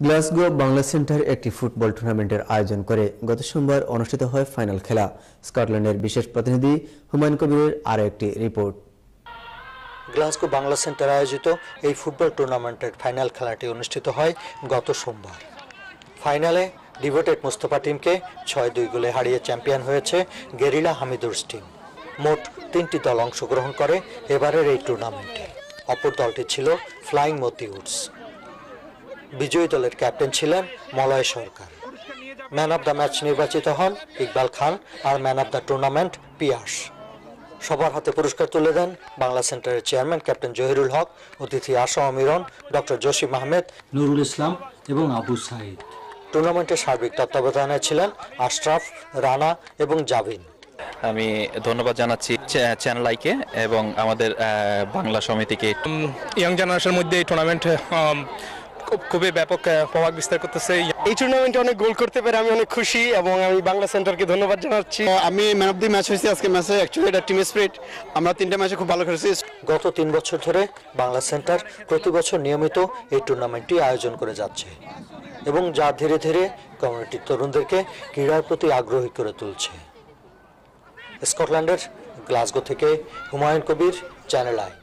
Glasgow Bangla centre একটি football টুর্নামেন্টের আয়োজন করে গত সোমবার অনুষ্ঠিত হয় ফাইনাল খেলা। স্কটল্যান্ডের বিশেষ প্রতিনিধি হুমায়ুন কবিরের আরও একটি রিপোর্ট। গ্লাসগো বাংলা সেন্টার আয়োজিত এই ফুটবল টুর্নামেন্টের ফাইনাল খেলাটি অনুষ্ঠিত হয় গত সোমবার। ফাইনালে ডিভোটেড মুস্তফা টিমকে 6-2 গোলে হারিয়ে চ্যাম্পিয়ন হয়েছে গেরিলা হামিদুরস টিম। মোট 3টি দল অংশগ্রহণ করে এবারের এই টুর্নামেন্টে। অপর দলটি ছিল ফ্লাইং মতিউডস। বিজয়ী দলের ক্যাপ্টেন ছিলেন Malay Sarkar. Man of the match নির্বাচিত হন ইকবাল খান আর man of the tournament Piyas. সবার হাতে পুরস্কার তুলে দেন বাংলা সেন্টারের চেয়ারম্যান ক্যাপ্টেন জহিরুল হক, অতিথি আশা অমিরন, ডক্টর জসিম আহমেদ, নুরুল ইসলাম এবং আবু সাইদ। টুর্নামেন্টের সার্বিক তত্ত্বাবধানে ছিলেন আশরাফ, রানা এবং জাবিন। আমি ধন্যবাদ জানাচ্ছি চ্যানেল আইকে এবং আমাদের বাংলা সমিতিকে। ইয়াং জেনারেশনের মধ্যে এই টুর্নামেন্ট খুবই ব্যাপক প্রভাব বিস্তার করতেছে। এই টুর্নামেন্টে অনেক গোল করতে পেরে আমি অনেক খুশি এবং আমি বাংলা সেন্টারকে ধন্যবাদ জানাচ্ছি। আমি ম্যান অফ দি ম্যাচ হয়েছি আজকে ম্যাচে। অ্যাকচুয়ালি এটা টিম স্পিরিট, আমরা 3টে ম্যাচে খুব ভালো খেলেছি। গত 3 বছর ধরে বাংলা সেন্টার প্রতি বছর নিয়মিত এই টুর্নামেন্টটি আয়োজন করে যাচ্ছে এবং যা ধীরে ধীরে কমিউনিটির তরুণদেরকে ক্রীড়ার প্রতি আগ্রহী করে তুলছে। স্কটল্যান্ডের গ্লাসগো থেকে হুমায়ুন কবির, চ্যানেল আই।